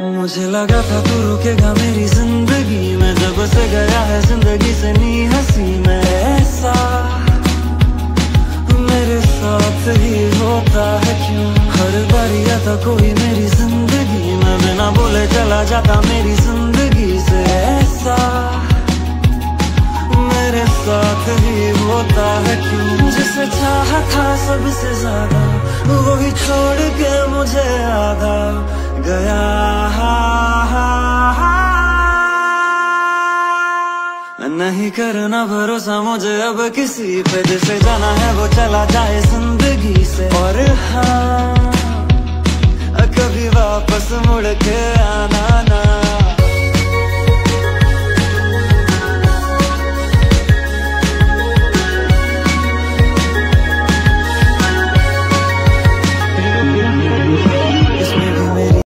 मुझे लगा था तू रुकेगा मेरी जिंदगी में, जब से गया है जिंदगी से नी हंसी में। ऐसा मेरे साथ ही होता है क्यों, हर बार आता कोई मेरी जिंदगी में, बिना बोले चला जाता मेरी जिंदगी से। ऐसा मेरे साथ ही होता है क्यों, जिसे चाहा था सबसे ज्यादा वही छोड़ के मुझे आधा गया। नहीं करना भरोसा मुझे अब किसी पे, जिसे जाना है वो चला जाए जिंदगी से। और हाँ